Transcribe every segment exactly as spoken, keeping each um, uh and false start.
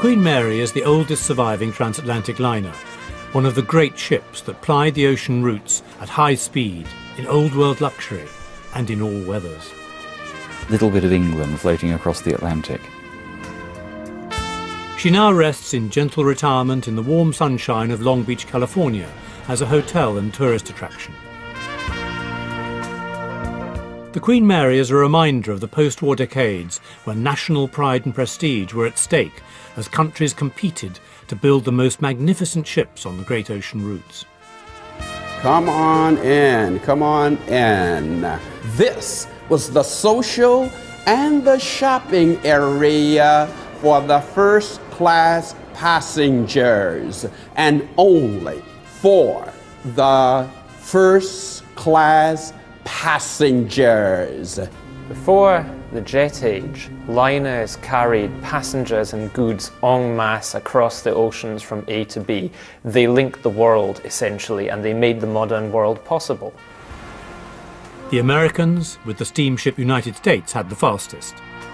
Queen Mary is the oldest surviving transatlantic liner, one of the great ships that plied the ocean routes at high speed, in old world luxury, and in all weathers. Little bit of England floating across the Atlantic. She now rests in gentle retirement in the warm sunshine of Long Beach, California, as a hotel and tourist attraction. The Queen Mary is a reminder of the post-war decades when national pride and prestige were at stake as countries competed to build the most magnificent ships on the great ocean routes. Come on in, come on in. This was the social and the shopping area for the first class passengers, and only for the first class passengers. Before the jet age, liners carried passengers and goods en masse across the oceans from A to B. They linked the world, essentially, and they made the modern world possible. The Americans, with the steamship United States, had the fastest.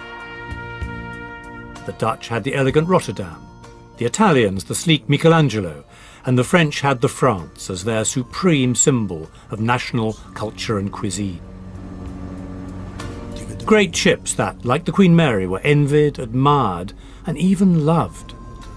The Dutch had the elegant Rotterdam, the Italians the sleek Michelangelo, and the French had the France as their supreme symbol of national culture and cuisine. Great ships that, like the Queen Mary, were envied, admired, and even loved.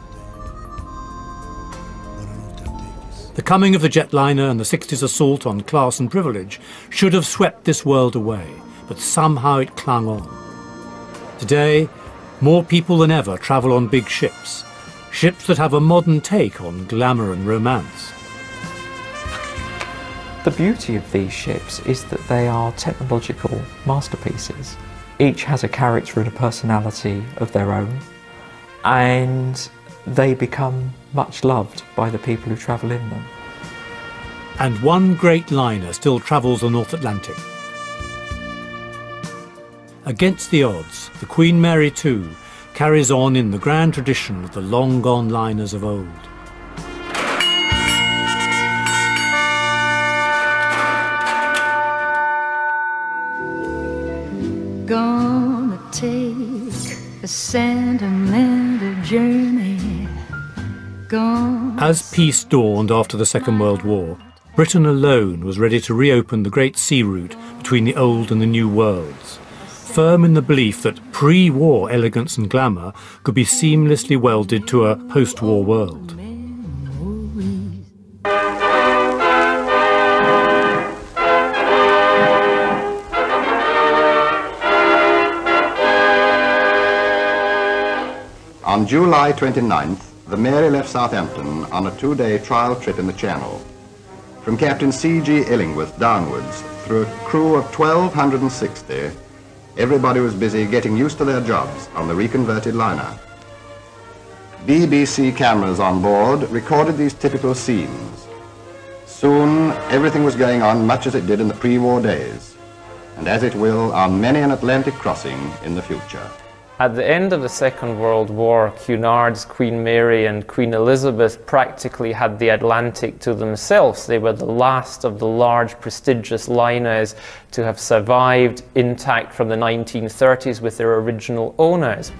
The coming of the jetliner and the sixties assault on class and privilege should have swept this world away, but somehow it clung on. Today, more people than ever travel on big ships, ships that have a modern take on glamour and romance. The beauty of these ships is that they are technological masterpieces. Each has a character and a personality of their own, and they become much loved by the people who travel in them. And one great liner still travels the North Atlantic. Against the odds, the Queen Mary too carries on in the grand tradition of the long-gone liners of old. Gonna take a sentimental journey. Gonna As peace dawned after the Second World War, Britain alone was ready to reopen the great sea route between the old and the new worlds, firm in the belief that pre-war elegance and glamour could be seamlessly welded to a post-war world. On July twenty-ninth, the Mary left Southampton on a two-day trial trip in the Channel. From Captain C G Illingworth downwards, through a crew of twelve sixty, everybody was busy getting used to their jobs on the reconverted liner. B B C cameras on board recorded these typical scenes. Soon, everything was going on much as it did in the pre-war days, and as it will on many an Atlantic crossing in the future. At the end of the Second World War, Cunard's Queen Mary and Queen Elizabeth practically had the Atlantic to themselves. They were the last of the large, prestigious liners to have survived intact from the nineteen thirties with their original owners.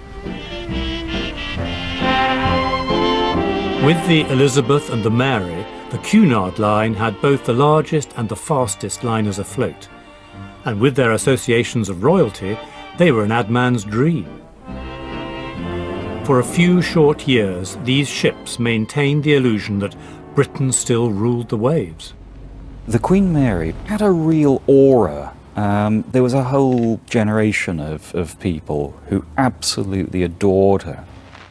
With the Elizabeth and the Mary, the Cunard line had both the largest and the fastest liners afloat. And with their associations of royalty, they were an ad man's dream. For a few short years, these ships maintained the illusion that Britain still ruled the waves. The Queen Mary had a real aura. Um, there was a whole generation of, of people who absolutely adored her.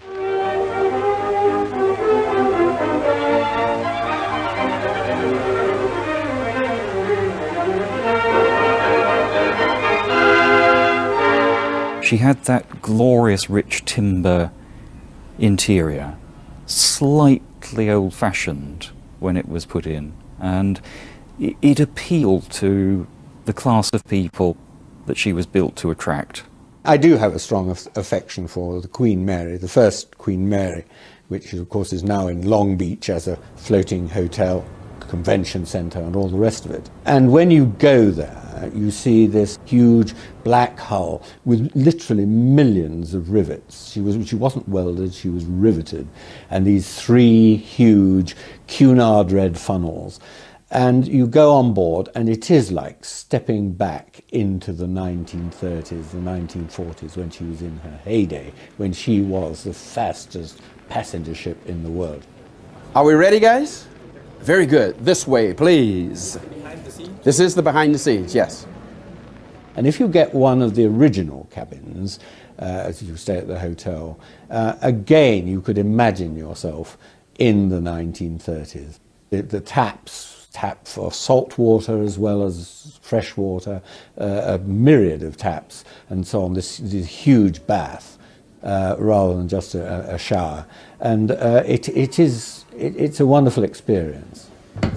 She had that glorious rich timber interior, slightly old-fashioned when it was put in, and it appealed to the class of people that she was built to attract. I do have a strong aff affection for the Queen Mary, the first Queen Mary, which of course is now in Long Beach as a floating hotel convention centre and all the rest of it. And when you go there, you see this huge black hull with literally millions of rivets. She, was, she wasn't welded, she was riveted. And these three huge Cunard red funnels. And you go on board, and it is like stepping back into the nineteen thirties, the nineteen forties, when she was in her heyday, when she was the fastest passenger ship in the world. Are we ready, guys? Very good. This way, please. Behind the scenes? This is the behind the scenes, yes. And if you get one of the original cabins, uh, as you stay at the hotel, uh, again, you could imagine yourself in the nineteen thirties. The, the taps, tap for salt water as well as fresh water, uh, a myriad of taps and so on, this, this huge bath uh, rather than just a, a shower. And uh, it, it is, it, it's a wonderful experience.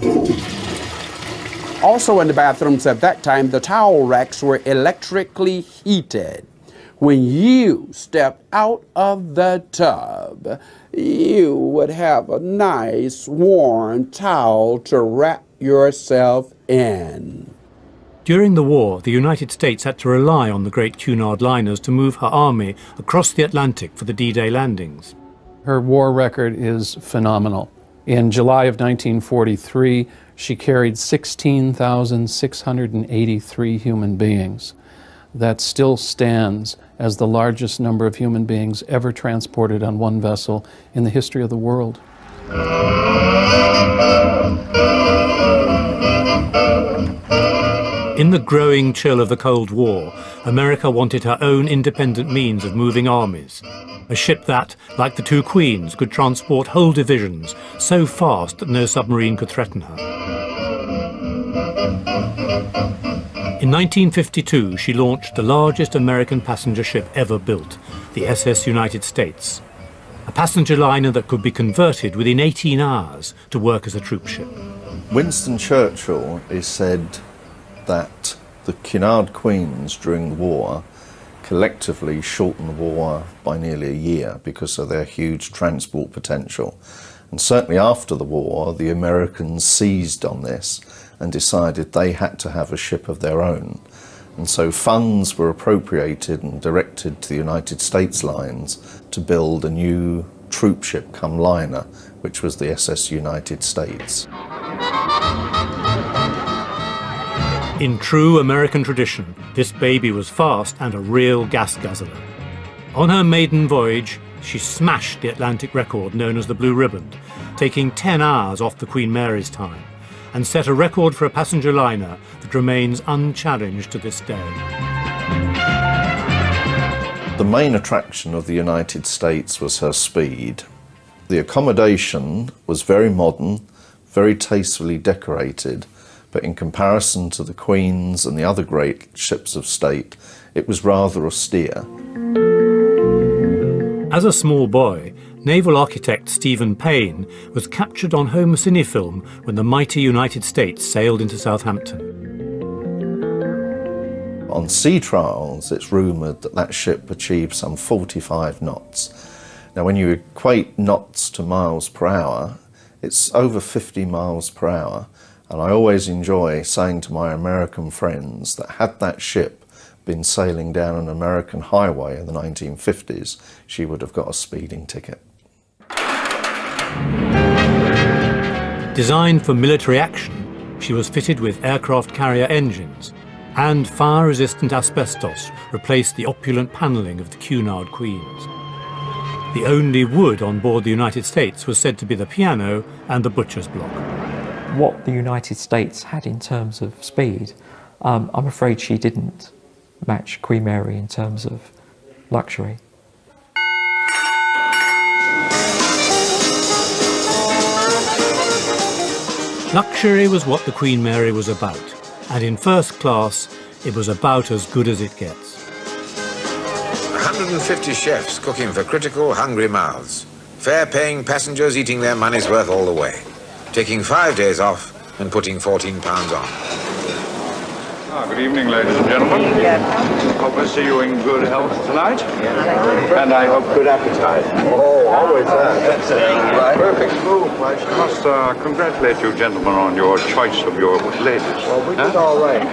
Also in the bathrooms at that time, the towel racks were electrically heated. When you stepped out of the tub, you would have a nice warm towel to wrap yourself in. During the war, the United States had to rely on the great Cunard liners to move her army across the Atlantic for the D-Day landings. Her war record is phenomenal. In July of nineteen forty-three, she carried sixteen thousand six hundred eighty-three human beings. That still stands as the largest number of human beings ever transported on one vessel in the history of the world. In the growing chill of the Cold War, America wanted her own independent means of moving armies. A ship that, like the two Queens, could transport whole divisions so fast that no submarine could threaten her. In nineteen fifty-two, she launched the largest American passenger ship ever built, the S S United States, a passenger liner that could be converted within eighteen hours to work as a troop ship. Winston Churchill is said that the Cunard Queens during the war collectively shortened the war by nearly a year because of their huge transport potential. And certainly after the war, the Americans seized on this and decided they had to have a ship of their own. And so funds were appropriated and directed to the United States lines to build a new troop ship come liner, which was the S S United States. In true American tradition, this baby was fast and a real gas guzzler. On her maiden voyage, she smashed the Atlantic record known as the Blue Ribbon, taking ten hours off the Queen Mary's time, and set a record for a passenger liner that remains unchallenged to this day. The main attraction of the United States was her speed. The accommodation was very modern, very tastefully decorated, but in comparison to the Queen's and the other great ships of state, it was rather austere. As a small boy, naval architect Stephen Payne was captured on home cinefilm when the mighty United States sailed into Southampton. On sea trials, it's rumoured that that ship achieved some forty-five knots. Now, when you equate knots to miles per hour, it's over fifty miles per hour. And I always enjoy saying to my American friends that had that ship been sailing down an American highway in the nineteen fifties, she would have got a speeding ticket. Designed for military action, she was fitted with aircraft carrier engines, and fire-resistant asbestos replaced the opulent panelling of the Cunard Queens. The only wood on board the United States was said to be the piano and the butcher's block. What the United States had in terms of speed, um, I'm afraid she didn't match Queen Mary in terms of luxury. Luxury was what the Queen Mary was about, and in first class, it was about as good as it gets. one hundred fifty chefs cooking for critical, hungry mouths. Fair-paying passengers eating their money's worth all the way. Taking five days off and putting fourteen pounds on. Ah, good evening, ladies and gentlemen. Hope I see you in good health tonight. And I hope good appetite. Oh, always that. Right. Perfect. Oh, I must uh, congratulate you gentlemen on your choice of your ladies. Well, we huh? did all right.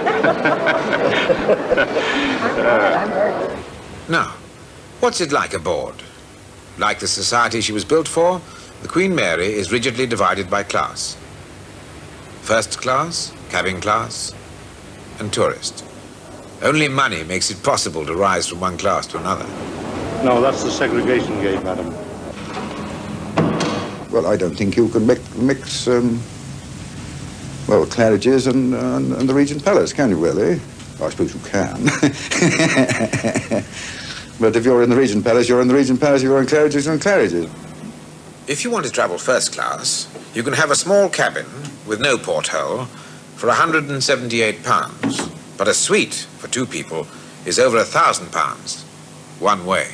uh, Now, what's it like aboard? Like the society she was built for, the Queen Mary is rigidly divided by class. First class, cabin class, and tourist. Only money makes it possible to rise from one class to another. No, that's the segregation gate, madam. Well, I don't think you can mix, mix um, well, Claridge's and, uh, and the Regent Palace, can you really? I suppose you can. But if you're in the Regent Palace, you're in the Regent Palace. If you're in Claridge's, you're in Claridge's. If you want to travel first class, you can have a small cabin with no porthole for one hundred seventy-eight pounds. But a suite for two people is over a thousand pounds, one way.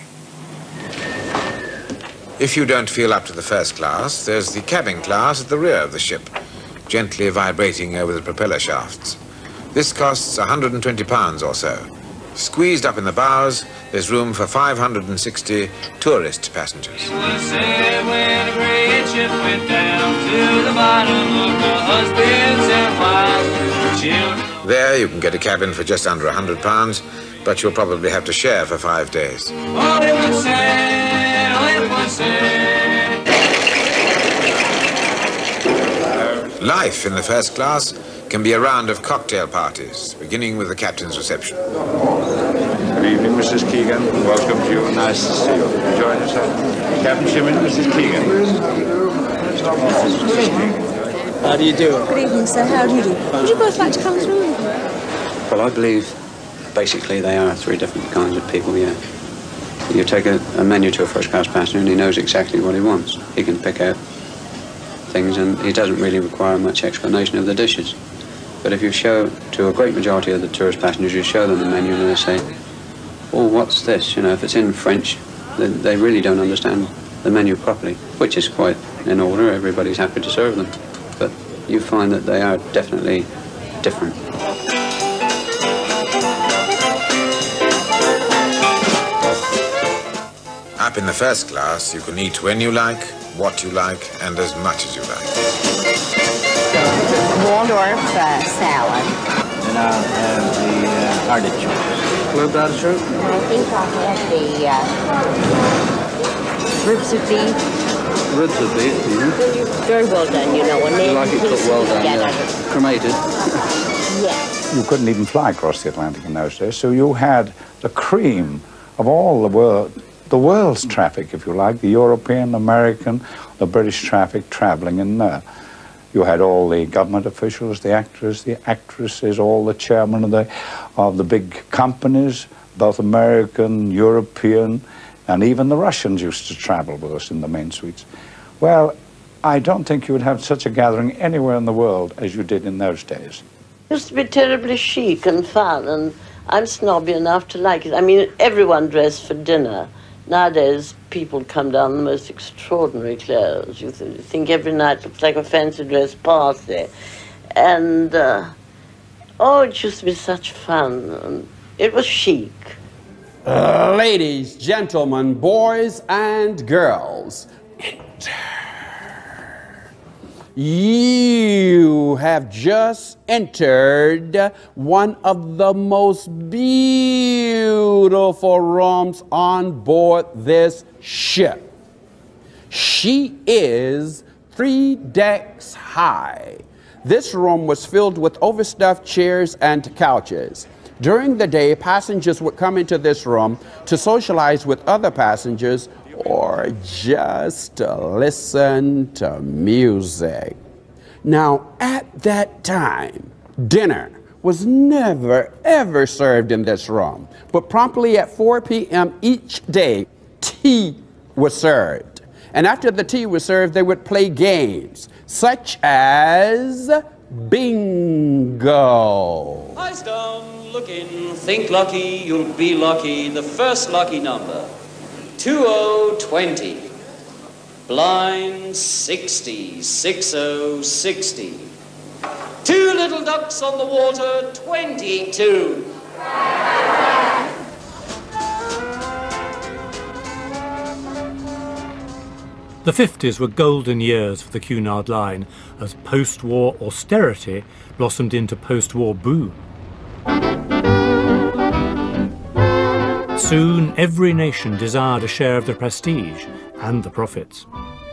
If you don't feel up to the first class, there's the cabin class at the rear of the ship, gently vibrating over the propeller shafts. This costs one hundred twenty pounds or so. Squeezed up in the bows, there's room for five hundred sixty tourist passengers. There you can get a cabin for just under one hundred pounds, but you'll probably have to share for five days. Life in the first class can be a round of cocktail parties, beginning with the captain's reception. Good evening, Missus Keegan. Welcome to you. Nice to see you. Join yourself. Captain Shimmin, Missus Keegan. How do you do? Good evening, sir. How do you do? Would you both like to come through? Well, I believe basically they are three different kinds of people, yeah. You take a, a menu to a first-class passenger and he knows exactly what he wants. He can pick out things and he doesn't really require much explanation of the dishes. But if you show to a great majority of the tourist passengers, you show them the menu and they say, oh, what's this? You know, if it's in French, they, they really don't understand the menu properly, which is quite in order. Everybody's happy to serve them. But you find that they are definitely different. Up in the first class, you can eat when you like, what you like, and as much as you like. Waldorf uh, salad. And I'll have the uh, artichoke. Clubbed artichoke? And I think I'll have the uh, ribs of beef. Ribs of beef, mm-hmm. Very well done, you know. And You like it cooked well done, together. yeah. Cremated. Yes. You couldn't even fly across the Atlantic in those days, so you had the cream of all the world, the world's traffic, if you like, the European, American, the British traffic traveling in there. You had all the government officials, the actors, the actresses, all the chairmen of the, of the big companies, both American, European, and even the Russians used to travel with us in the main suites. Well, I don't think you would have such a gathering anywhere in the world as you did in those days. It used to be terribly chic and fun, and I'm snobby enough to like it. I mean, everyone dressed for dinner. Nowadays, people come down in the most extraordinary clothes. You, th you think every night looks like a fancy dress party. And, uh, oh, it used to be such fun. And it was chic. Uh, ladies, gentlemen, boys and girls, you have just entered one of the most beautiful rooms on board this ship. She is three decks high. This room was filled with overstuffed chairs and couches. During the day, passengers would come into this room to socialize with other passengers or just to listen to music. Now, at that time, dinner was never, ever served in this room. But promptly at four p m each day, tea was served. And after the tea was served, they would play games, such as bingo. Eyes down, look in, think lucky, you'll be lucky, the first lucky number. two oh twenty. Blind sixty, six oh sixty. Two little ducks on the water, twenty-two. The fifties were golden years for the Cunard Line as post-war austerity blossomed into post-war boom. Soon every nation desired a share of the prestige and the profits.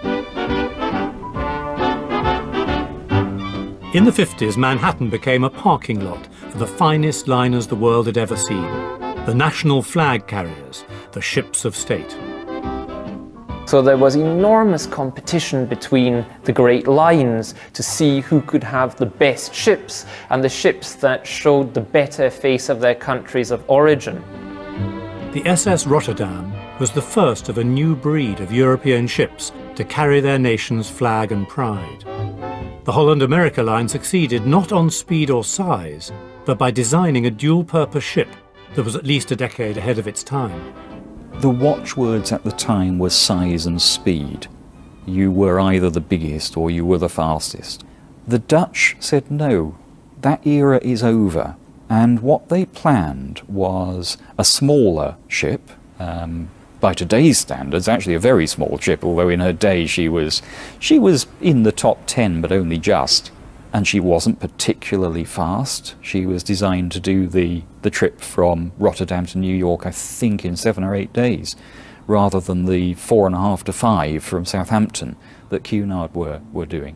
In the fifties, Manhattan became a parking lot for the finest liners the world had ever seen, the national flag carriers, the ships of state. So there was enormous competition between the great lines to see who could have the best ships and the ships that showed the better face of their countries of origin. The S S Rotterdam was the first of a new breed of European ships to carry their nation's flag and pride. The Holland-America line succeeded not on speed or size, but by designing a dual-purpose ship that was at least a decade ahead of its time. The watchwords at the time were size and speed. You were either the biggest or you were the fastest. The Dutch said no, that era is over. And what they planned was a smaller ship, um, by today's standards, actually a very small ship, although in her day she was, she was in the top ten, but only just. And she wasn't particularly fast. She was designed to do the, the trip from Rotterdam to New York, I think, in seven or eight days, rather than the four and a half to five from Southampton that Cunard were, were doing.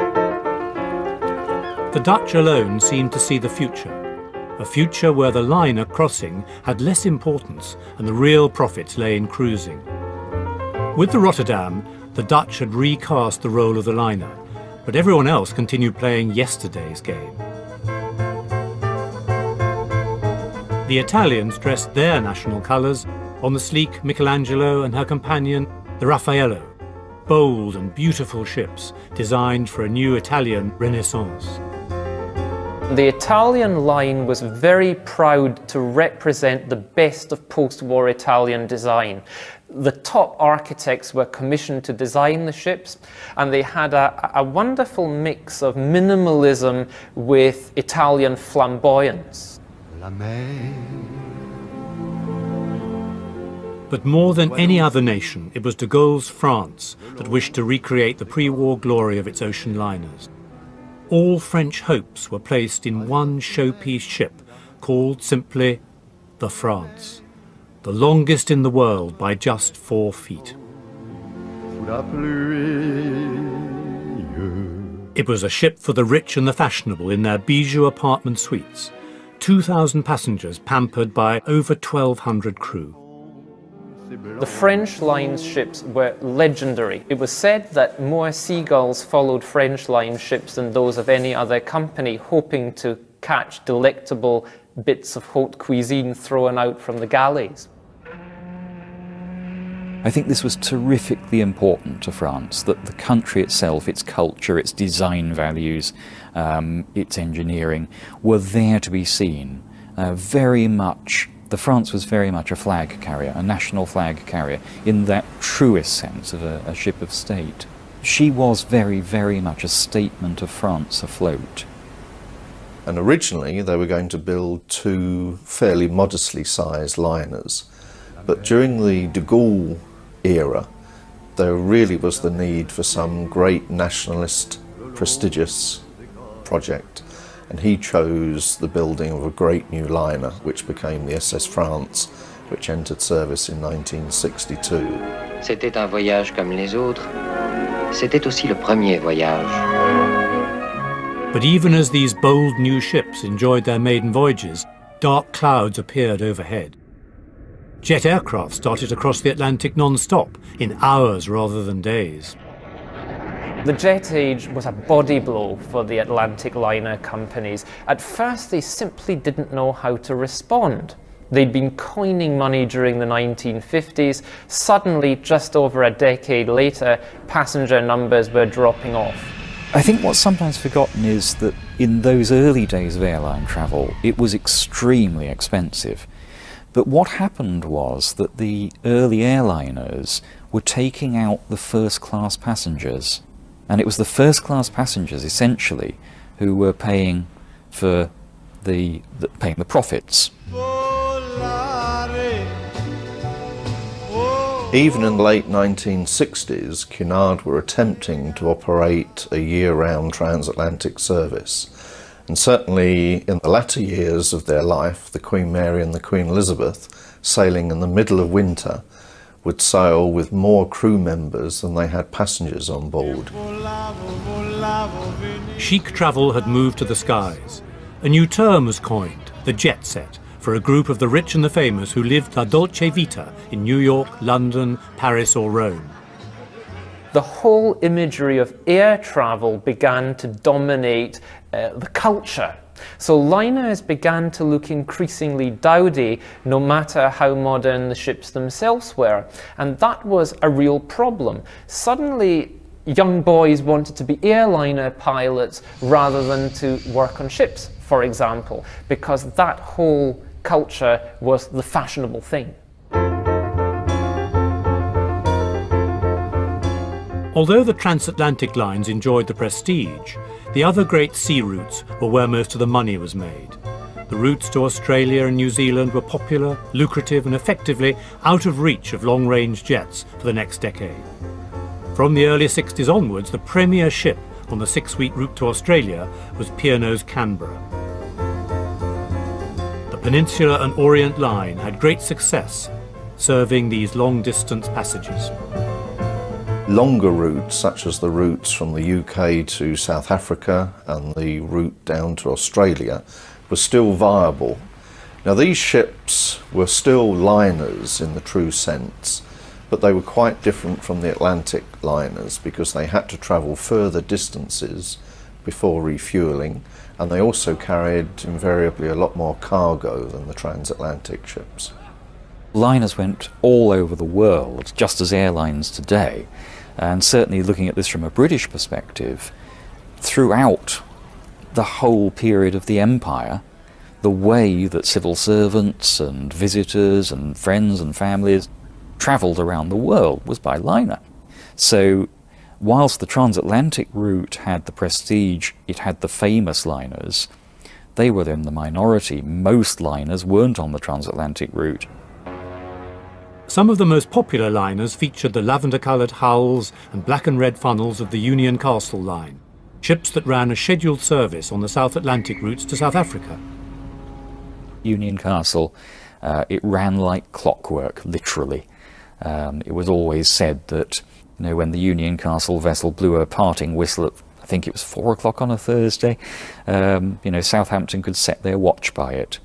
The Dutch alone seemed to see the future, a future where the liner crossing had less importance and the real profits lay in cruising. With the Rotterdam, the Dutch had recast the role of the liner, but everyone else continued playing yesterday's game. The Italians dressed their national colours on the sleek Michelangelo and her companion, the Raffaello, bold and beautiful ships designed for a new Italian Renaissance. The Italian line was very proud to represent the best of post-war Italian design. The top architects were commissioned to design the ships, and they had a, a wonderful mix of minimalism with Italian flamboyance. But more than any other nation, it was de Gaulle's France that wished to recreate the pre-war glory of its ocean liners. All French hopes were placed in one showpiece ship called simply the France, the longest in the world by just four feet. It was a ship for the rich and the fashionable in their bijou apartment suites, two thousand passengers pampered by over twelve hundred crew. The French line's ships were legendary. It was said that more seagulls followed French line ships than those of any other company, hoping to catch delectable bits of haute cuisine thrown out from the galleys. I think this was terrifically important to France, that the country itself, its culture, its design values, um, its engineering, were there to be seen. Uh, very much, the France was very much a flag carrier, a national flag carrier, in that truest sense of a, a ship of state. She was very, very much a statement of France afloat. And originally they were going to build two fairly modestly sized liners, but during the de Gaulle era there really was the need for some great nationalist, prestigious project, and he chose the building of a great new liner which became the S S France, which entered service in nineteen sixty-two. C'était un voyage comme les autres. C'était aussi le premier voyage. But even as these bold new ships enjoyed their maiden voyages, dark clouds appeared overhead. Jet aircraft started to cross the Atlantic non-stop, in hours rather than days. The jet age was a body blow for the Atlantic liner companies. At first, they simply didn't know how to respond. They'd been coining money during the nineteen fifties. Suddenly, just over a decade later, passenger numbers were dropping off. I think what's sometimes forgotten is that in those early days of airline travel, it was extremely expensive. But what happened was that the early airliners were taking out the first-class passengers. And it was the first-class passengers, essentially, who were paying for the, the paying the profits. Even in the late nineteen sixties, Cunard were attempting to operate a year-round transatlantic service. And certainly in the latter years of their life, the Queen Mary and the Queen Elizabeth, sailing in the middle of winter, would sail with more crew members than they had passengers on board. Chic travel had moved to the skies. A new term was coined, the jet set, for a group of the rich and the famous who lived la dolce vita in New York, London, Paris or Rome. The whole imagery of air travel began to dominate uh, the culture. So liners began to look increasingly dowdy, no matter how modern the ships themselves were. And that was a real problem. Suddenly, young boys wanted to be airliner pilots rather than to work on ships, for example, because that whole culture was the fashionable thing. Although the transatlantic lines enjoyed the prestige, the other great sea routes were where most of the money was made. The routes to Australia and New Zealand were popular, lucrative and effectively out of reach of long-range jets for the next decade. From the early sixties onwards, the premier ship on the six-week route to Australia was P and O's Canberra. The Peninsula and Orient Line had great success serving these long-distance passages. Longer routes, such as the routes from the U K to South Africa and the route down to Australia, were still viable. Now these ships were still liners in the true sense, but they were quite different from the Atlantic liners because they had to travel further distances before refuelling, and they also carried invariably a lot more cargo than the transatlantic ships. Liners went all over the world, just as airlines today. And certainly looking at this from a British perspective, throughout the whole period of the empire, the way that civil servants and visitors and friends and families travelled around the world was by liner. So whilst the transatlantic route had the prestige, it had the famous liners, they were in the minority. Most liners weren't on the transatlantic route. Some of the most popular liners featured the lavender-coloured hulls and black and red funnels of the Union Castle line, ships that ran a scheduled service on the South Atlantic routes to South Africa. Union Castle, uh, it ran like clockwork, literally. Um, it was always said that, you know, when the Union Castle vessel blew a parting whistle at, I think it was four o'clock on a Thursday, um, you know, Southampton could set their watch by it.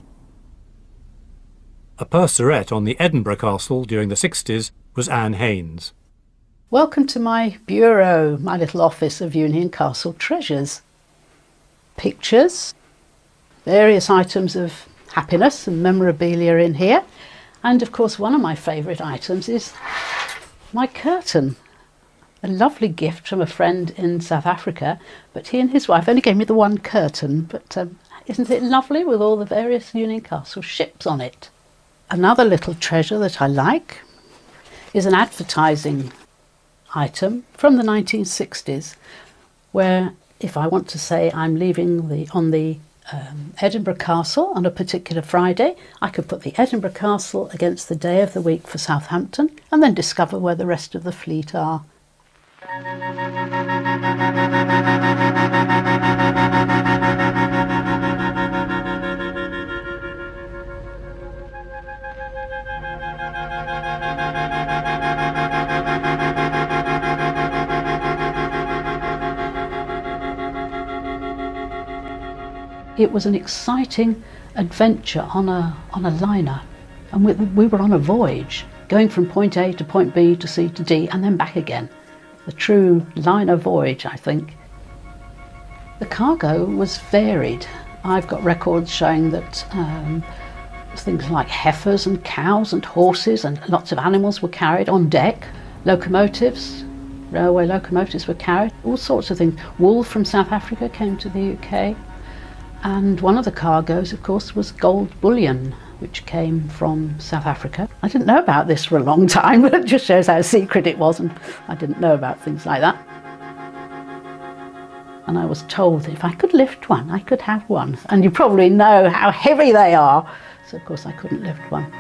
A purserette on the Edinburgh Castle during the sixties was Anne Haynes. Welcome to my bureau, my little office of Union Castle treasures. Pictures, various items of happiness and memorabilia in here, and of course one of my favourite items is my curtain. A lovely gift from a friend in South Africa, but he and his wife only gave me the one curtain, but um, isn't it lovely with all the various Union Castle ships on it? Another little treasure that I like is an advertising item from the nineteen sixties, where if I want to say I'm leaving the, on the um, Edinburgh Castle on a particular Friday, I could put the Edinburgh Castle against the day of the week for Southampton and then discover where the rest of the fleet are. It was an exciting adventure on a, on a liner, and we, we were on a voyage, going from point A to point B to C to D and then back again. A true liner voyage, I think. The cargo was varied. I've got records showing that um, things like heifers and cows and horses and lots of animals were carried on deck. Locomotives, railway locomotives were carried, all sorts of things. Wool from South Africa came to the U K. And one of the cargoes, of course, was gold bullion, which came from South Africa. I didn't know about this for a long time, but it just shows how secret it was, and I didn't know about things like that. And I was told that if I could lift one, I could have one. And you probably know how heavy they are. So of course I couldn't lift one.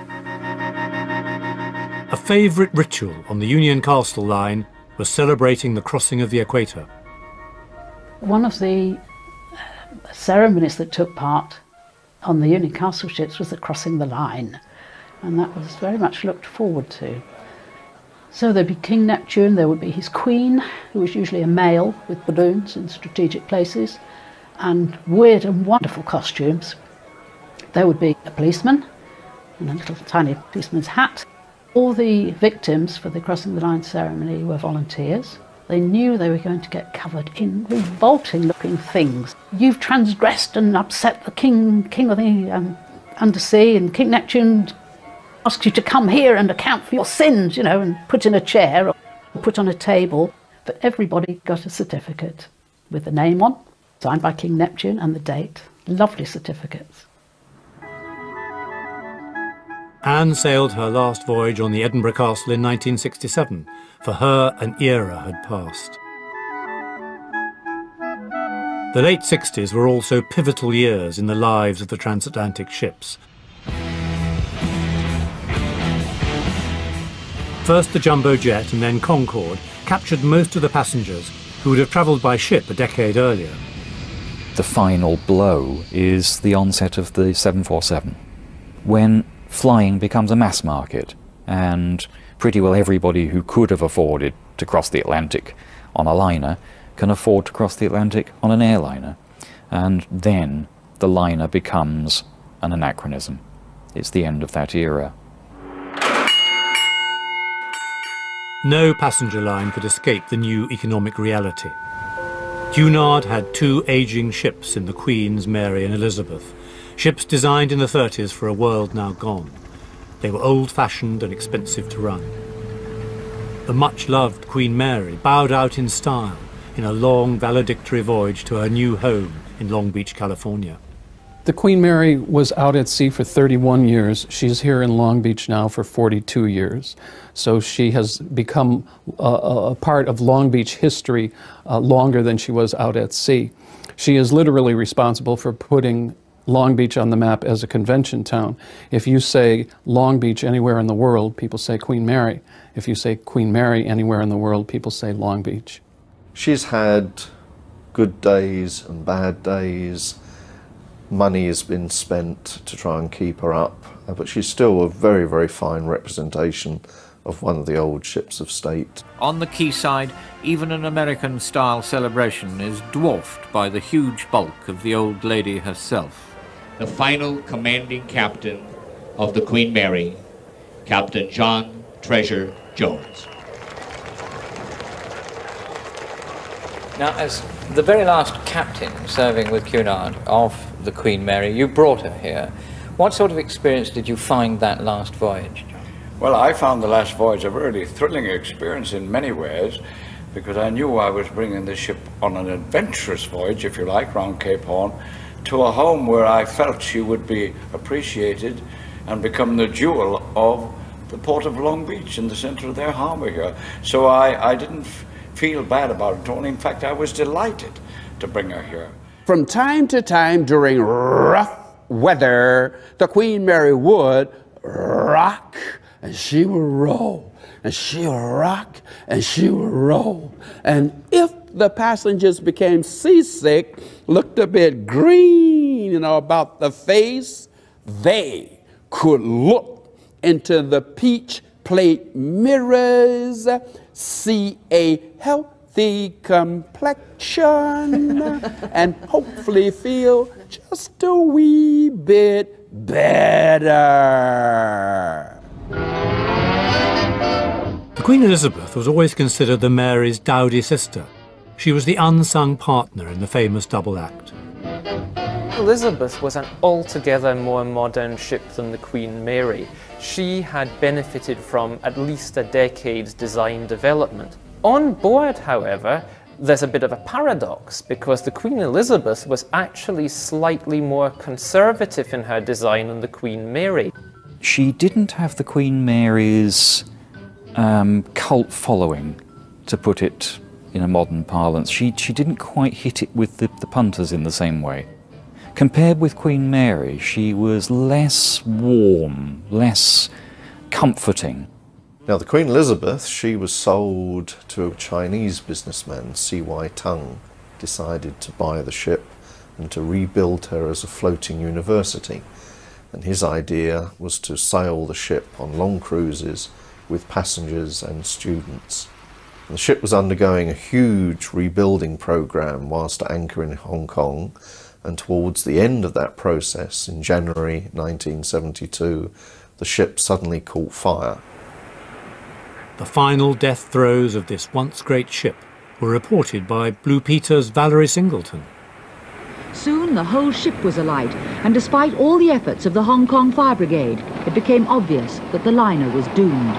A favourite ritual on the Union Castle line was celebrating the crossing of the equator. One of the uh, ceremonies that took part on the Union Castle ships was the crossing the line, and that was very much looked forward to. So there'd be King Neptune, there would be his queen, who was usually a male with balloons in strategic places, and weird and wonderful costumes. There would be a policeman in a little tiny policeman's hat. All the victims for the crossing the line ceremony were volunteers. They knew they were going to get covered in revolting looking things. You've transgressed and upset the king, king of the um, undersea, and King Neptune asks you to come here and account for your sins, you know, and put in a chair or put on a table. But everybody got a certificate with the name on, signed by King Neptune, and the date. Lovely certificates. Anne sailed her last voyage on the Edinburgh Castle in nineteen sixty-seven. For her, an era had passed. The late sixties were also pivotal years in the lives of the transatlantic ships. First the Jumbo Jet and then Concorde captured most of the passengers who would have travelled by ship a decade earlier. The final blow is the onset of the seven forty-seven, when flying becomes a mass market, and pretty well everybody who could have afforded to cross the Atlantic on a liner can afford to cross the Atlantic on an airliner. And then the liner becomes an anachronism. It's the end of that era. No passenger line could escape the new economic reality. Cunard had two ageing ships in the Queen's Mary and Elizabeth, ships designed in the thirties for a world now gone. They were old-fashioned and expensive to run. The much-loved Queen Mary bowed out in style in a long valedictory voyage to her new home in Long Beach, California. The Queen Mary was out at sea for thirty-one years. She's here in Long Beach now for forty-two years. So she has become a, a part of Long Beach history uh, longer than she was out at sea. She is literally responsible for putting Long Beach on the map as a convention town. If you say Long Beach anywhere in the world, people say Queen Mary. If you say Queen Mary anywhere in the world, people say Long Beach. She's had good days and bad days. Money has been spent to try and keep her up, but she's still a very, very fine representation of one of the old ships of state. On the quayside, even an American-style celebration is dwarfed by the huge bulk of the old lady herself. The final commanding captain of the Queen Mary, Captain John Treasure Jones. Now, as the very last captain serving with Cunard of the Queen Mary, you brought her here. What sort of experience did you find that last voyage, John? Well, I found the last voyage a really thrilling experience in many ways, because I knew I was bringing the ship on an adventurous voyage, if you like, round Cape Horn, to a home where I felt she would be appreciated and become the jewel of the port of Long Beach in the center of their harbor here. So I, I didn't f feel bad about it at all. In fact, I was delighted to bring her here. From time to time during rough weather, the Queen Mary would rock and she would roll, and she would rock and she would roll. And if the passengers became seasick, looked a bit green, you know, about the face, they could look into the peach plate mirrors, see a healthy complexion, and hopefully feel just a wee bit better. The Queen Elizabeth was always considered the Mary's dowdy sister. She was the unsung partner in the famous double act. Elizabeth was an altogether more modern ship than the Queen Mary. She had benefited from at least a decade's design development. On board, however, there's a bit of a paradox, because the Queen Elizabeth was actually slightly more conservative in her design than the Queen Mary. She didn't have the Queen Mary's um, cult following, to put it in a modern parlance. She, she didn't quite hit it with the, the punters in the same way. Compared with Queen Mary, she was less warm, less comforting. Now, the Queen Elizabeth, she was sold to a Chinese businessman, C Y Tung, decided to buy the ship and to rebuild her as a floating university. And his idea was to sail the ship on long cruises with passengers and students. And the ship was undergoing a huge rebuilding program whilst at anchor in Hong Kong, and towards the end of that process, in January nineteen seventy-two, the ship suddenly caught fire. The final death throes of this once great ship were reported by Blue Peter's Valerie Singleton. Soon the whole ship was alight, and despite all the efforts of the Hong Kong Fire Brigade, it became obvious that the liner was doomed.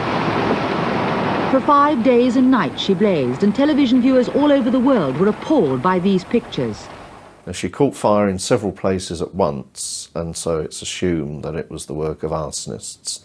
For five days and nights she blazed, and television viewers all over the world were appalled by these pictures. Now, she caught fire in several places at once, and so it's assumed that it was the work of arsonists.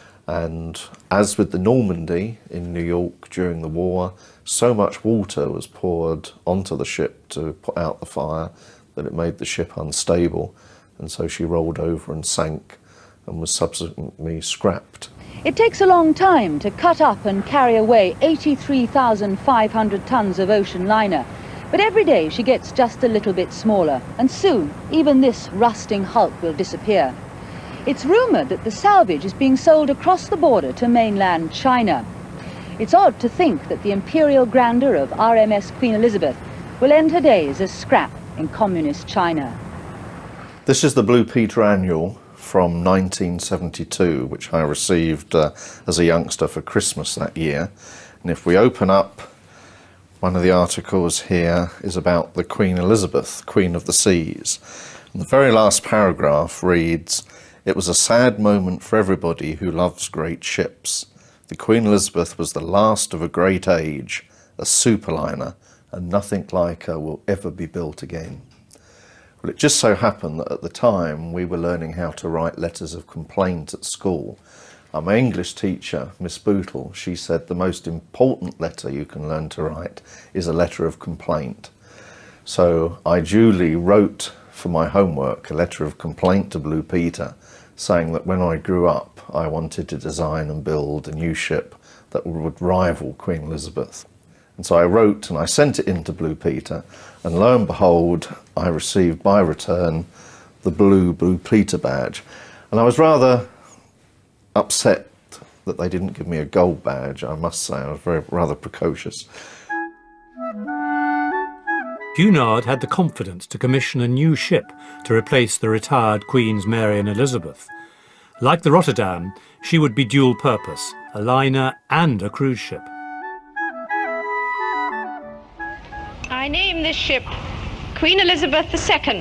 And as with the Normandy in New York during the war, so much water was poured onto the ship to put out the fire that it made the ship unstable, and so she rolled over and sank and was subsequently scrapped. It takes a long time to cut up and carry away eighty-three thousand five hundred tons of ocean liner, but every day she gets just a little bit smaller, and soon even this rusting hulk will disappear. It's rumoured that the salvage is being sold across the border to mainland China. It's odd to think that the imperial grandeur of R M S Queen Elizabeth will end her days as scrap in communist China. This is the Blue Peter Annual from nineteen seventy-two, which I received uh, as a youngster for Christmas that year. And if we open up, one of the articles here is about the Queen Elizabeth, Queen of the Seas. And the very last paragraph reads, "It was a sad moment for everybody who loves great ships. The Queen Elizabeth was the last of a great age, a superliner, and nothing like her will ever be built again." Well, it just so happened that at the time we were learning how to write letters of complaint at school. Uh, my English teacher, Miss Bootle, she said the most important letter you can learn to write is a letter of complaint. So I duly wrote for my homework a letter of complaint to Blue Peter, saying that when I grew up I wanted to design and build a new ship that would rival Queen Elizabeth. And so I wrote and I sent it in to Blue Peter, and lo and behold, I received by return the blue Blue Peter badge. And I was rather upset that they didn't give me a gold badge, I must say. I was very rather precocious. Cunard had the confidence to commission a new ship to replace the retired Queens Mary and Elizabeth. Like the Rotterdam, she would be dual purpose, a liner and a cruise ship. I name this ship Queen Elizabeth the Second.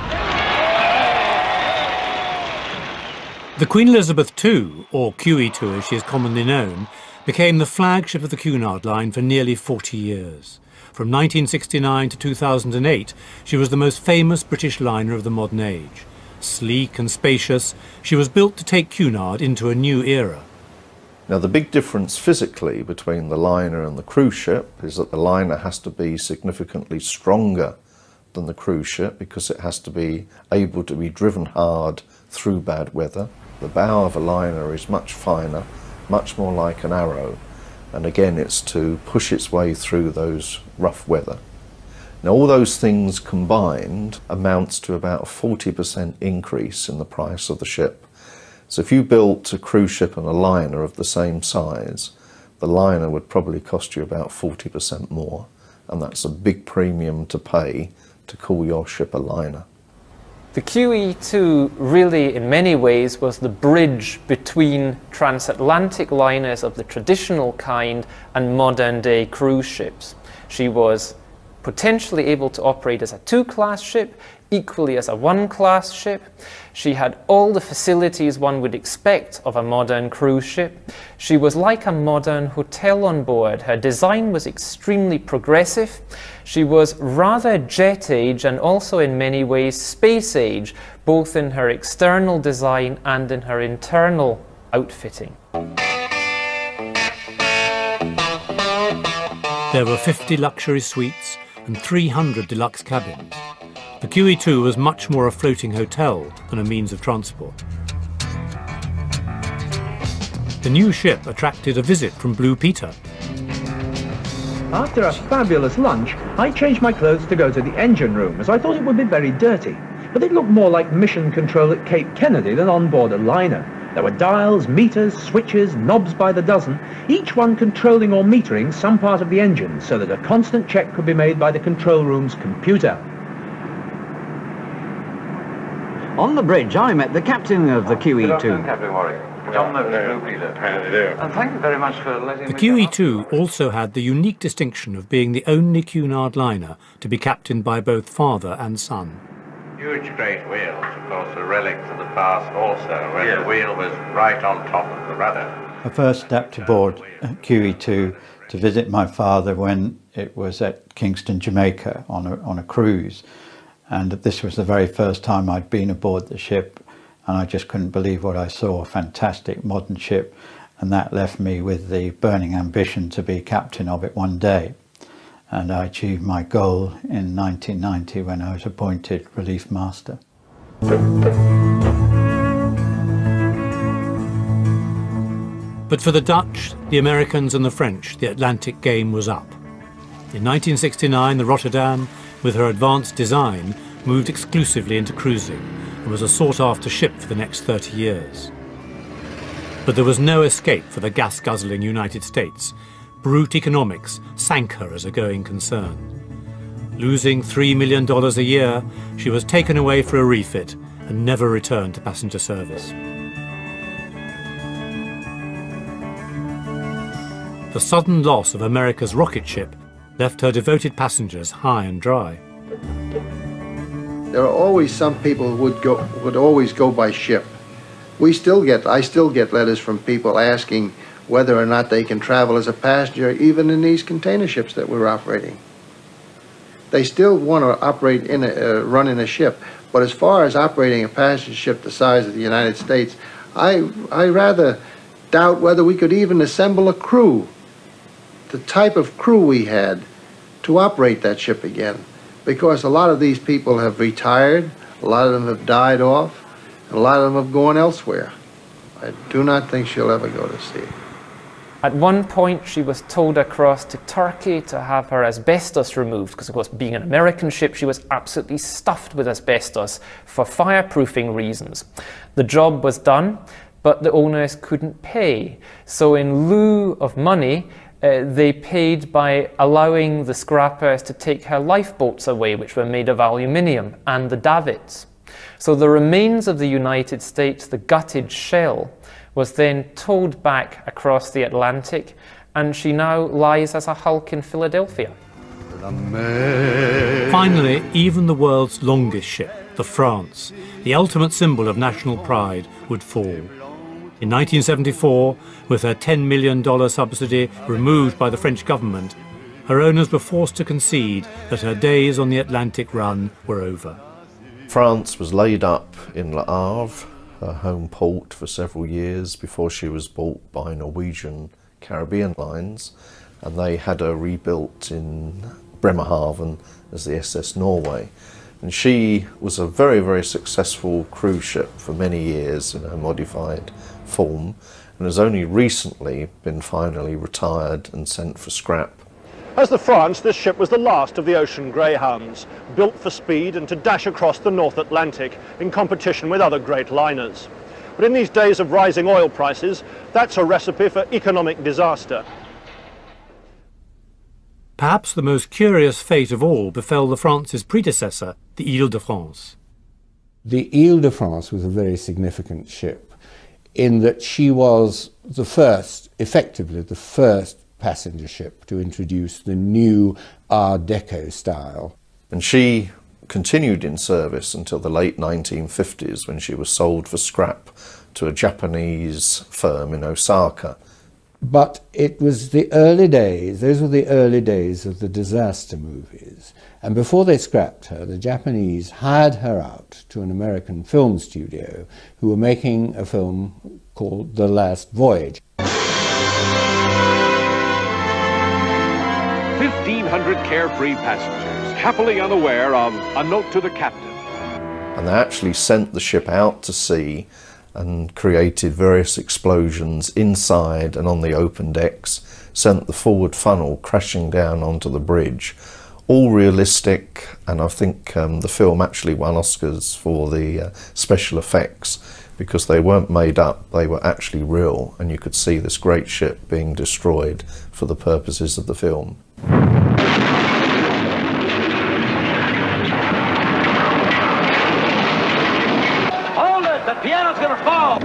The Queen Elizabeth the Second, or Q E two as she is commonly known, became the flagship of the Cunard line for nearly forty years. From nineteen sixty-nine to two thousand eight, she was the most famous British liner of the modern age. Sleek and spacious, she was built to take Cunard into a new era. Now, the big difference physically between the liner and the cruise ship is that the liner has to be significantly stronger than the cruise ship because it has to be able to be driven hard through bad weather. The bow of a liner is much finer, much more like an arrow, and again it's to push its way through those rough weather. Now, all those things combined amounts to about a forty percent increase in the price of the ship. So if you built a cruise ship and a liner of the same size, the liner would probably cost you about forty percent more, and that's a big premium to pay to call your ship a liner. The Q E two really, in many ways, was the bridge between transatlantic liners of the traditional kind and modern-day cruise ships. She was potentially able to operate as a two-class ship, equally as a one-class ship. She had all the facilities one would expect of a modern cruise ship. She was like a modern hotel on board. Her design was extremely progressive. She was rather jet age and also in many ways space age, both in her external design and in her internal outfitting. There were fifty luxury suites and three hundred deluxe cabins. The Q E two was much more a floating hotel than a means of transport. The new ship attracted a visit from Blue Peter. After a fabulous lunch, I changed my clothes to go to the engine room, as I thought it would be very dirty. But it looked more like mission control at Cape Kennedy than on board a liner. There were dials, meters, switches, knobs by the dozen, each one controlling or metering some part of the engine, so that a constant check could be made by the control room's computer. On the bridge, I met the captain of the Q E two. Captain Warwick. John Blue Peter. And thank you very much for letting me... The Q E two also had the unique distinction of being the only Cunard liner to be captained by both father and son. Huge great wheels, of course, a relic of the past also, when yeah. the wheel was right on top of the rudder. I first stepped aboard Q E two to visit my father when it was at Kingston, Jamaica on a, on a cruise. And this was the very first time I'd been aboard the ship, and I just couldn't believe what I saw, a fantastic modern ship, and that left me with the burning ambition to be captain of it one day. And I achieved my goal in nineteen ninety when I was appointed Relief Master. But for the Dutch, the Americans and the French, the Atlantic game was up. In nineteen sixty-nine, the Rotterdam, with her advanced design, moved exclusively into cruising and was a sought-after ship for the next thirty years. But there was no escape for the gas-guzzling United States. Brute economics sank her as a going concern. Losing three million dollars a year, she was taken away for a refit and never returned to passenger service. The sudden loss of America's rocket ship left her devoted passengers high and dry. There are always some people who would go would always go by ship. We still get I still get letters from people asking whether or not they can travel as a passenger even in these container ships that we're operating. They still want to operate in a uh, run in a ship, but as far as operating a passenger ship the size of the United States, I I rather doubt whether we could even assemble a crew, the type of crew we had, to operate that ship again. Because a lot of these people have retired, a lot of them have died off, and a lot of them have gone elsewhere. I do not think she'll ever go to sea. At one point, she was towed across to Turkey to have her asbestos removed, because of course, being an American ship, she was absolutely stuffed with asbestos for fireproofing reasons. The job was done, but the owners couldn't pay. So in lieu of money, Uh, they paid by allowing the scrappers to take her lifeboats away, which were made of aluminium, and the davits. So the remains of the United States, the gutted shell, was then towed back across the Atlantic, and she now lies as a hulk in Philadelphia. Finally, even the world's longest ship, the France, the ultimate symbol of national pride, would fall. In nineteen seventy-four, with her ten million dollar subsidy removed by the French government, her owners were forced to concede that her days on the Atlantic run were over. France was laid up in Le Havre, her home port, for several years before she was bought by Norwegian Caribbean Lines, and they had her rebuilt in Bremerhaven as the S S Norway. And she was a very, very successful cruise ship for many years in her modified form, and has only recently been finally retired and sent for scrap. As the France, this ship was the last of the ocean greyhounds, built for speed and to dash across the North Atlantic in competition with other great liners. But in these days of rising oil prices, that's a recipe for economic disaster. Perhaps the most curious fate of all befell the France's predecessor, the Ile-de-France. The Ile-de-France was a very significant ship in that she was the first, effectively the first passenger ship to introduce the new Art Deco style. And she continued in service until the late nineteen fifties, when she was sold for scrap to a Japanese firm in Osaka. But it was the early days, those were the early days of the disaster movies. And before they scrapped her, the Japanese hired her out to an American film studio who were making a film called The Last Voyage. fifteen hundred carefree passengers, happily unaware of a note to the captain. And they actually sent the ship out to sea and created various explosions inside and on the open decks, sent the forward funnel crashing down onto the bridge. All realistic, and I think um, the film actually won Oscars for the uh, special effects because they weren't made up, they were actually real, and you could see this great ship being destroyed for the purposes of the film. Hold it! The piano's gonna fall!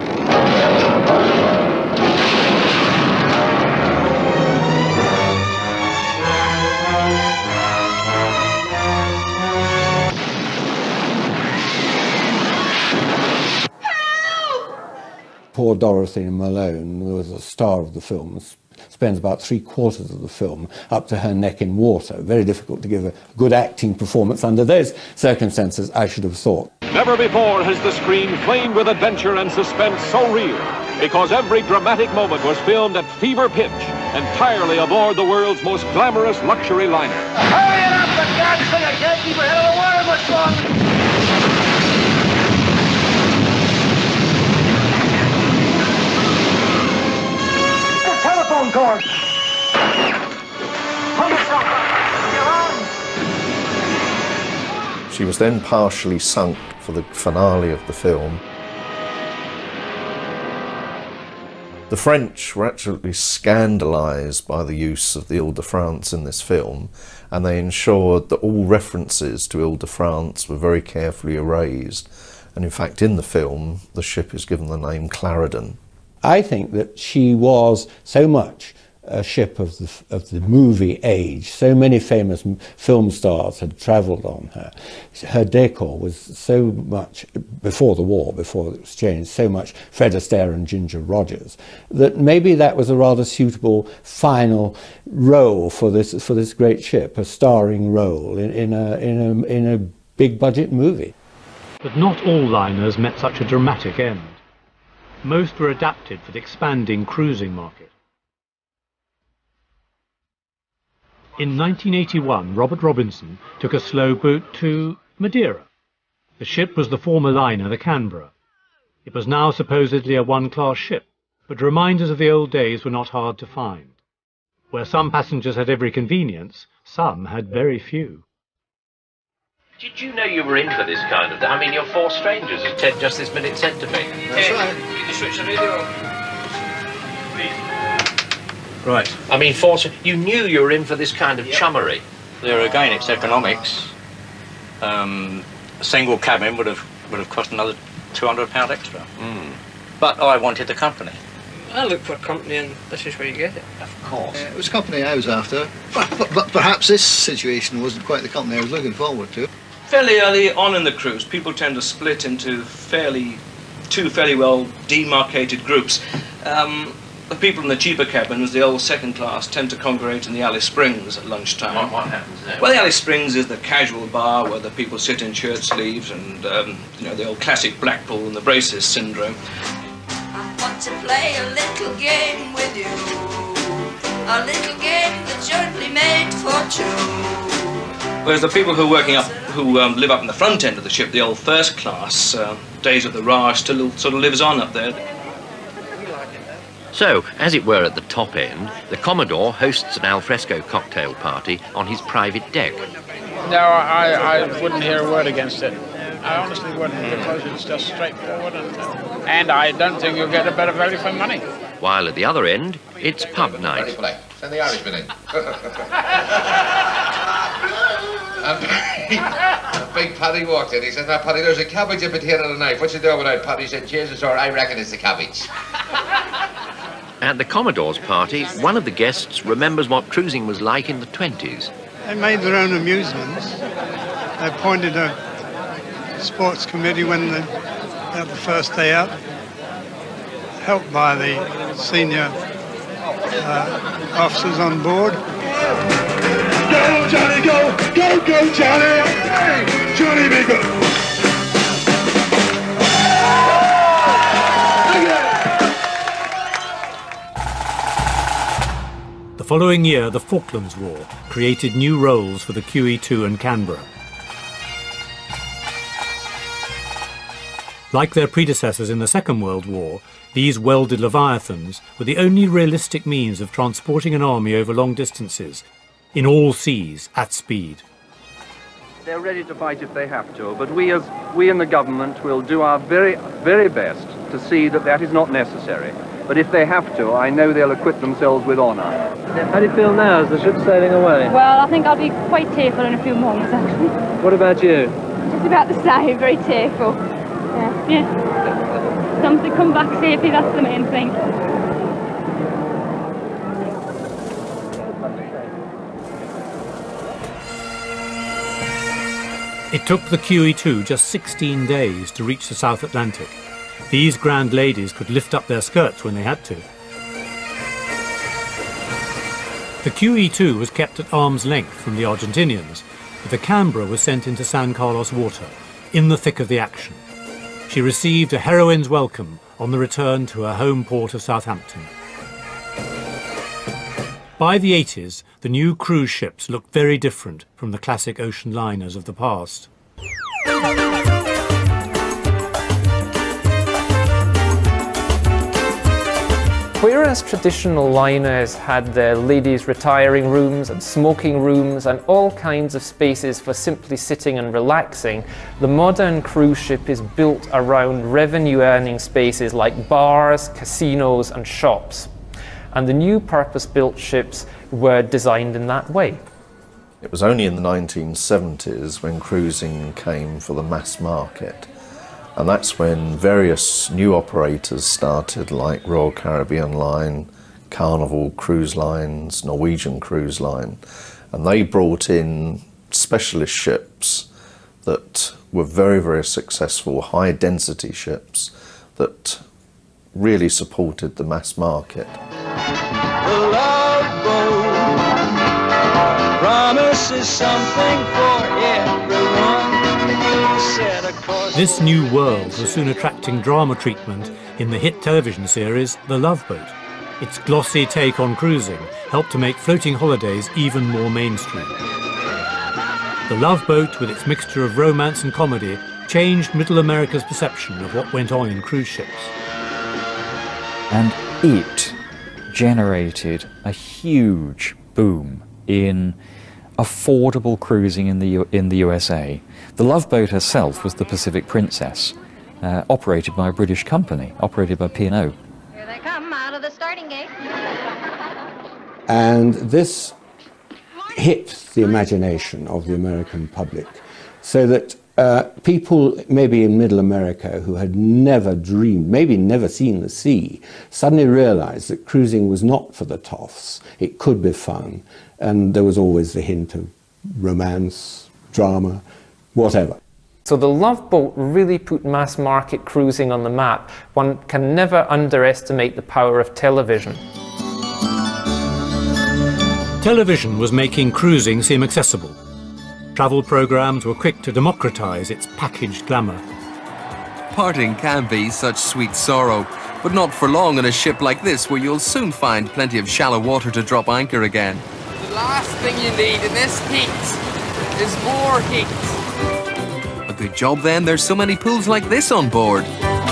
Poor Dorothy Malone, who was the star of the film, spends about three quarters of the film up to her neck in water. Very difficult to give a good acting performance under those circumstances, I should have thought. Never before has the screen flamed with adventure and suspense so real, because every dramatic moment was filmed at fever pitch, entirely aboard the world's most glamorous luxury liner. Hurry it up, for God's sake! I can't keep her head on the water much longer! Telephone cord! Hold yourself up! She was then partially sunk for the finale of the film. The French were absolutely scandalised by the use of the Ile-de-France in this film, and they ensured that all references to Ile-de-France were very carefully erased. And in fact, in the film, the ship is given the name Clarendon. I think that she was so much a ship of the, of the movie age. So many famous film stars had travelled on her. Her decor was so much, before the war, before it was changed, so much Fred Astaire and Ginger Rogers, that maybe that was a rather suitable final role for this, for this great ship, a starring role in, in, a, in, a, in a big budget movie. But not all liners met such a dramatic end. Most were adapted for the expanding cruising market. In nineteen eighty-one, Robert Robinson took a slow boat to Madeira. The ship was the former liner, the Canberra. It was now supposedly a one-class ship, but reminders of the old days were not hard to find. Where some passengers had every convenience, some had very few. Did you know you were in for this kind of... I mean, you're four strangers, as Ted just this minute said to me. That's Ted, right. Can you switch the video on? Please. Right. I mean, four... You knew you were in for this kind of yep. chummery. There again, it's economics. Um, a single cabin would have would have cost another two hundred pounds extra. Mm. But I wanted the company. I look for company, and this is where you get it. Of course. Uh, it was company I was after, but, but, but perhaps this situation wasn't quite the company I was looking forward to. Fairly early on in the cruise, people tend to split into fairly two fairly well demarcated groups. Um, the people in the cheaper cabins, the old second class, tend to congregate in the Alice Springs at lunchtime. What, what happens there? Well, the Alice Springs is the casual bar where the people sit in shirt sleeves and, um, you know, the old classic Blackpool and the braces syndrome. I want to play a little game with you, a little game that's only made for two. Whereas the people who are working up, who um, live up in the front end of the ship, the old first class, uh, days of the Raj still sort of lives on up there. So, as it were at the top end, the Commodore hosts an alfresco cocktail party on his private deck. No, I, I wouldn't hear a word against it. I honestly wouldn't, because it's just straightforward, and, uh, and I don't think you'll get a better value for money. While at the other end, it's pub night. Send the Irishman in. And big Paddy walked in. He says, "Now, Paddy, there's a cabbage, a potato, and a knife. What you doing with it?" Paddy said, "Jesus, sir, I reckon it's the cabbage." At the Commodore's party, one of the guests remembers what cruising was like in the twenties. They made their own amusements. They appointed a sports committee when they had the first day up, helped by the senior uh, officers on board. Go, Johnny, go! Go, go, Johnny! Johnny, be good! The following year, the Falklands War created new roles for the Q E two and Canberra. Like their predecessors in the Second World War, these welded Leviathans were the only realistic means of transporting an army over long distances, in all seas, at speed. They're ready to fight if they have to, but we as we in the government will do our very, very best to see that that is not necessary. But if they have to, I know they'll acquit themselves with honour. How do you feel now as the ship's sailing away? Well, I think I'll be quite tearful in a few moments, actually. What about you? Just about the same, very tearful. Yeah, yeah. Some to come back safely, that's the main thing. It took the Q E two just sixteen days to reach the South Atlantic. These grand ladies could lift up their skirts when they had to. The Q E two was kept at arm's length from the Argentinians, but the Canberra was sent into San Carlos water, in the thick of the action. She received a heroine's welcome on the return to her home port of Southampton. By the eighties, the new cruise ships looked very different from the classic ocean liners of the past. Whereas traditional liners had their ladies' retiring rooms and smoking rooms and all kinds of spaces for simply sitting and relaxing, the modern cruise ship is built around revenue-earning spaces like bars, casinos and shops. And the new purpose-built ships were designed in that way. It was only in the nineteen seventies when cruising came for the mass market. And that's when various new operators started, like Royal Caribbean Line, Carnival Cruise Lines, Norwegian Cruise Line. And they brought in specialist ships that were very, very successful, high-density ships that really supported the mass market. The Love Boat promises something for everyone. This new world was soon attracting drama treatment in the hit television series The Love Boat. Its glossy take on cruising helped to make floating holidays even more mainstream. The Love Boat, with its mixture of romance and comedy, changed Middle America's perception of what went on in cruise ships. And it generated a huge boom in affordable cruising in the, U in the U S A. The Love Boat herself was the Pacific Princess, uh, operated by a British company, operated by P and O. Here they come out of the starting gate. And this hit the imagination of the American public, so that uh, people maybe in Middle America who had never dreamed, maybe never seen the sea, suddenly realized that cruising was not for the toffs. It could be fun, and there was always the hint of romance, drama, whatever. So the Love Boat really put mass market cruising on the map. One can never underestimate the power of television. Television was making cruising seem accessible. Travel programs were quick to democratize its packaged glamour. Parting can be such sweet sorrow, but not for long on a ship like this, where you'll soon find plenty of shallow water to drop anchor again. The last thing you need in this heat is more heat. A good job then there's so many pools like this on board.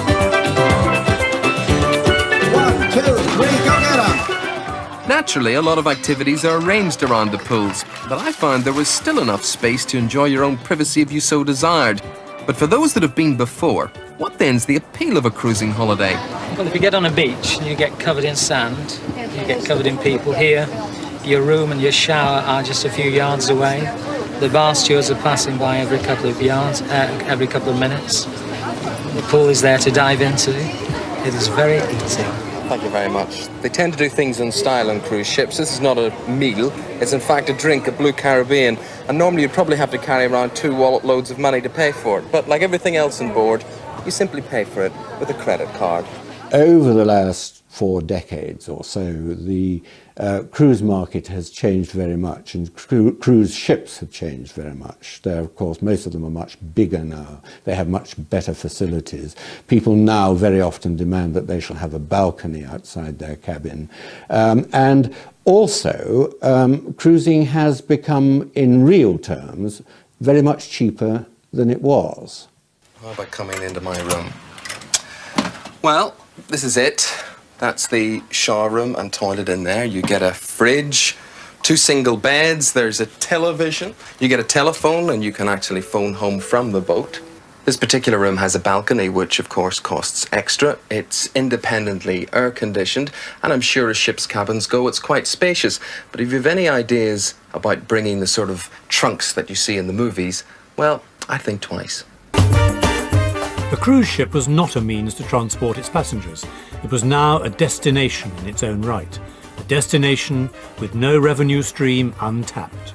One, two, three, go get 'em! Naturally, a lot of activities are arranged around the pools, but I found there was still enough space to enjoy your own privacy if you so desired. But for those that have been before, what then's the appeal of a cruising holiday? Well, if you get on a beach and you get covered in sand, you get covered in people. Here, your room and your shower are just a few yards away. The bar stewards are passing by every couple of yards, uh, every couple of minutes. The pool is there to dive into. It is very easy. Thank you very much. They tend to do things in style on cruise ships. This is not a meal. It's in fact a drink at Blue Caribbean. And normally you'd probably have to carry around two wallet loads of money to pay for it. But like everything else on board, you simply pay for it with a credit card. over the last four decades or so, the uh, cruise market has changed very much, and cru cruise ships have changed very much. They're, of course, most of them are much bigger now. They have much better facilities. People now very often demand that they shall have a balcony outside their cabin. Um, and also, um, cruising has become, in real terms, very much cheaper than it was. How about coming into my room? Well, this is it. That's the shower room and toilet in there. You get a fridge, two single beds, there's a television. You get a telephone and you can actually phone home from the boat. This particular room has a balcony, which of course costs extra. It's independently air conditioned, and I'm sure as ships' cabins go, it's quite spacious. But if you have any ideas about bringing the sort of trunks that you see in the movies, well, I think twice. A cruise ship was not a means to transport its passengers. It was now a destination in its own right, a destination with no revenue stream untapped.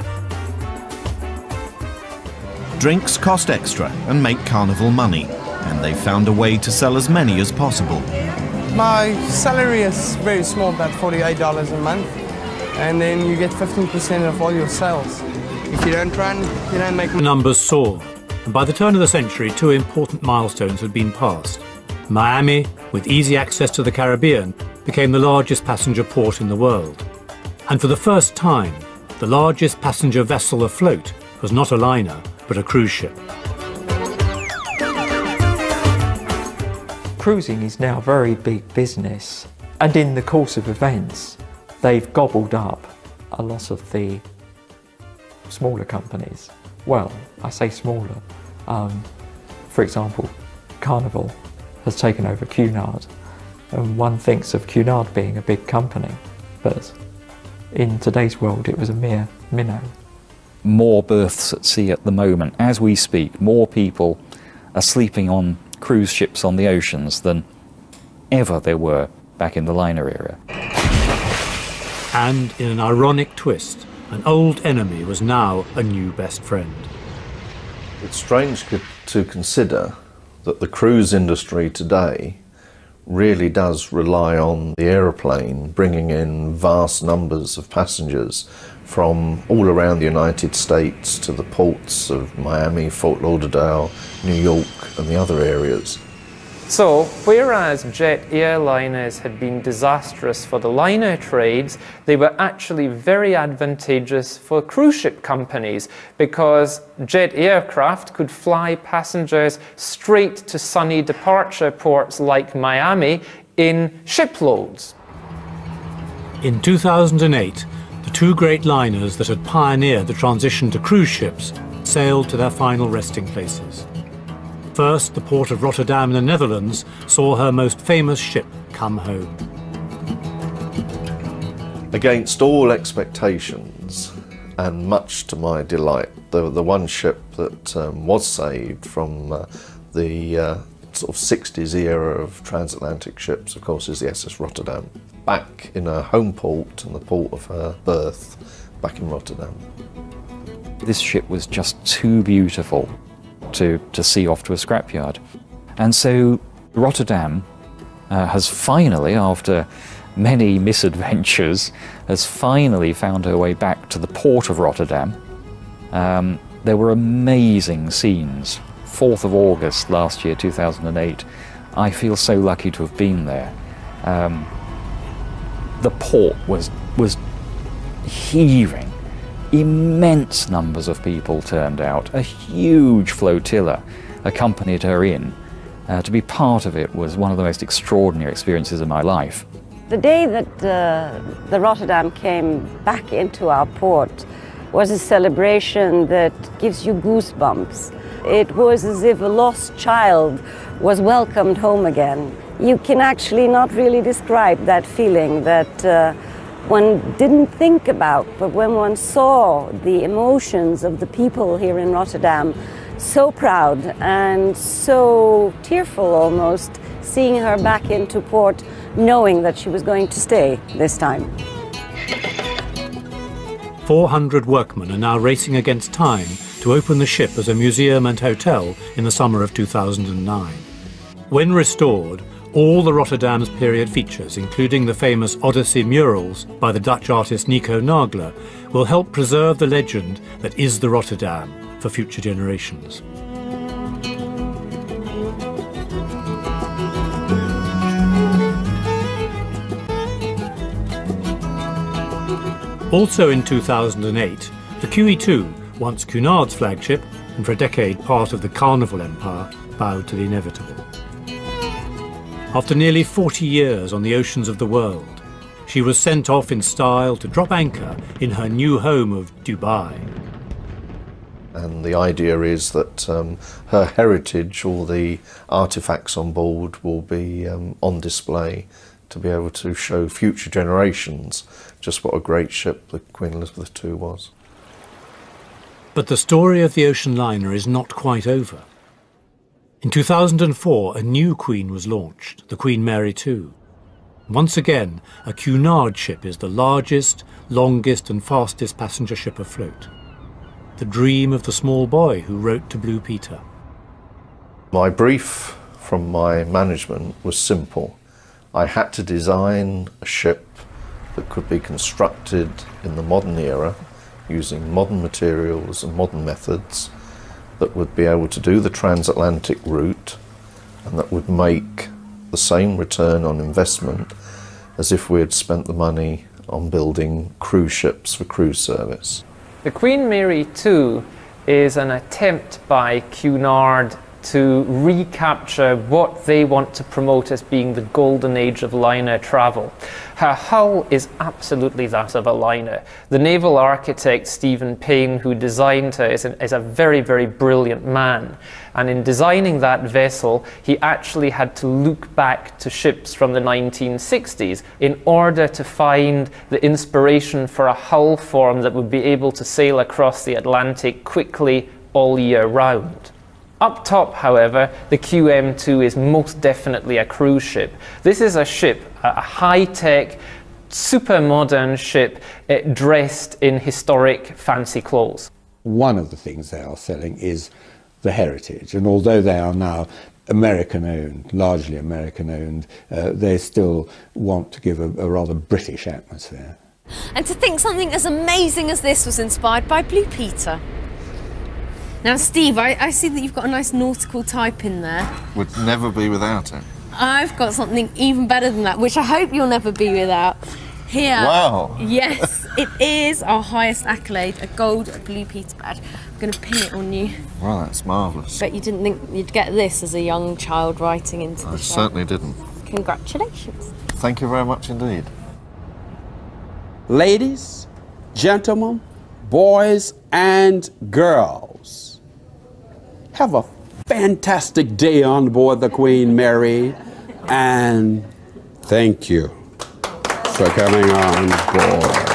Drinks cost extra and make Carnival money, and they found a way to sell as many as possible. My salary is very small, about forty-eight dollars a month, and then you get fifteen percent of all your sales. If you don't run, you don't make money. The numbers soared, and by the turn of the century, two important milestones had been passed. Miami, with easy access to the Caribbean, became the largest passenger port in the world. And for the first time, the largest passenger vessel afloat was not a liner, but a cruise ship. Cruising is now a very big business, and in the course of events, they've gobbled up a lot of the smaller companies. Well, I say smaller. Um, for example, Carnival has taken over Cunard, and one thinks of Cunard being a big company, but in today's world it was a mere minnow. More berths at sea at the moment. As we speak, more people are sleeping on cruise ships on the oceans than ever there were back in the liner era. And in an ironic twist, an old enemy was now a new best friend. It's strange to consider that the cruise industry today really does rely on the aeroplane bringing in vast numbers of passengers from all around the United States to the ports of Miami, Fort Lauderdale, New York and the other areas. So, whereas jet airliners had been disastrous for the liner trades, they were actually very advantageous for cruise ship companies, because jet aircraft could fly passengers straight to sunny departure ports like Miami in shiploads. In two thousand eight, the two great liners that had pioneered the transition to cruise ships sailed to their final resting places. First, the port of Rotterdam in the Netherlands saw her most famous ship come home. Against all expectations, and much to my delight, the, the one ship that um, was saved from uh, the uh, sort of sixties era of transatlantic ships, of course, is the S S Rotterdam. Back in her home port and the port of her birth, back in Rotterdam. This ship was just too beautiful to, to see off to a scrapyard. And so Rotterdam uh, has finally, after many misadventures, has finally found her way back to the port of Rotterdam. Um, there were amazing scenes. fourth of August last year, two thousand eight. I feel so lucky to have been there. Um, the port was, was heaving. Immense numbers of people turned out. A huge flotilla accompanied her in. Uh, to be part of it was one of the most extraordinary experiences of my life. The day that uh, the Rotterdam came back into our port was a celebration that gives you goosebumps. It was as if a lost child was welcomed home again. You can actually not really describe that feeling that uh, one didn't think about, but when one saw the emotions of the people here in Rotterdam, so proud and so tearful almost, seeing her back into port, knowing that she was going to stay this time. four hundred workmen are now racing against time to open the ship as a museum and hotel in the summer of two thousand nine. When restored, All the Rotterdam's period features, including the famous Odyssey murals by the Dutch artist Nico Nagler, will help preserve the legend that is the Rotterdam for future generations. Also in two thousand eight, the Q E two, once Cunard's flagship, and for a decade part of the Carnival empire, bowed to the inevitable. After nearly forty years on the oceans of the world, she was sent off in style to drop anchor in her new home of Dubai. And the idea is that um, her heritage, all the artefacts on board, will be um, on display to be able to show future generations just what a great ship the Queen Elizabeth the Second was. But the story of the ocean liner is not quite over. In two thousand four, a new Queen was launched, the Queen Mary the Second. Once again, a Cunard ship is the largest, longest and fastest passenger ship afloat. The dream of the small boy who wrote to Blue Peter. My brief from my management was simple. I had to design a ship that could be constructed in the modern era using modern materials and modern methods, that would be able to do the transatlantic route and that would make the same return on investment as if we had spent the money on building cruise ships for cruise service. The Queen Mary the Second is an attempt by Cunard to recapture what they want to promote as being the golden age of liner travel. Her hull is absolutely that of a liner. The naval architect Stephen Payne, who designed her, is, an, is a very, very brilliant man. And in designing that vessel, he actually had to look back to ships from the nineteen sixties in order to find the inspiration for a hull form that would be able to sail across the Atlantic quickly all year round. Up top, however, the Q M two is most definitely a cruise ship. This is a ship, a high-tech, super modern ship uh, dressed in historic fancy clothes. One of the things they are selling is the heritage, and although they are now American-owned, largely American-owned, uh, they still want to give a, a rather British atmosphere. And to think something as amazing as this was inspired by Blue Peter. Now, Steve, I, I see that you've got a nice nautical type in there. Would never be without it. I've got something even better than that, which I hope you'll never be without. Here. Wow. Yes, it is our highest accolade, a gold Blue Peter badge. I'm going to pin it on you. Wow, that's marvellous. Bet you didn't think you'd get this as a young child writing into the I show. certainly didn't. Congratulations. Thank you very much indeed. Ladies, gentlemen, boys and girls, have a fantastic day on board the Queen Mary, and thank you for coming on board.